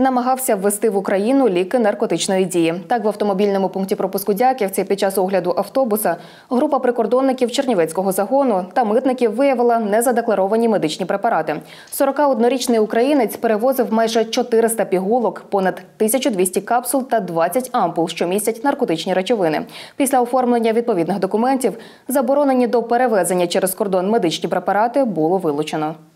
намагався ввести в Україну ліки наркотичної дії. Так, в автомобільному пункті пропуску Дяківці під час огляду автобуса група прикордонників Чернівецького загону та митників виявила незадекларовані медичні препарати. 41-річний українець перевозив майже 400 пігулок, понад 1200 капсул та 20 ампул, що містять наркотичні речовини. Після оформлення відповідних документів заборонені до перевезення через кордон медичні препарати було вилучено.